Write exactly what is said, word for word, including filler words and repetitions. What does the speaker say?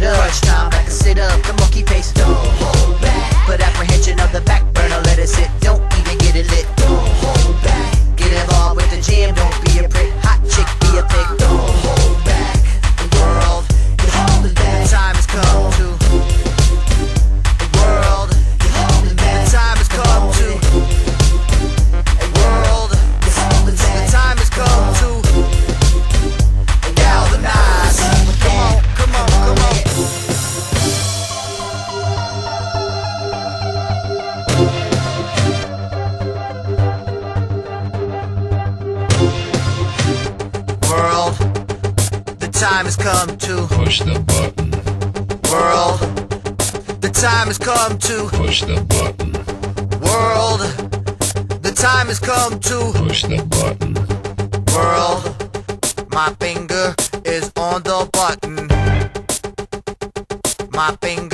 up. Crunch time like a sit up, the monkey face. Don't hold back. Put apprehension of the back burner, let it sit. Don't even get it lit. Don't hold back. Get involved with the jam, don't be a prick. Hot chick, be a pig. Don't hold back. The world, you're holding back. The time has come to. The world, you're holding back. The time has come to. The world, you're holding back. The time has come to. Galvanize. Come on, come on, come on. World, the time has come to push the button. World, the time has come to Push the button. World, the time has come to Push the button. World, my finger is on the button. My finger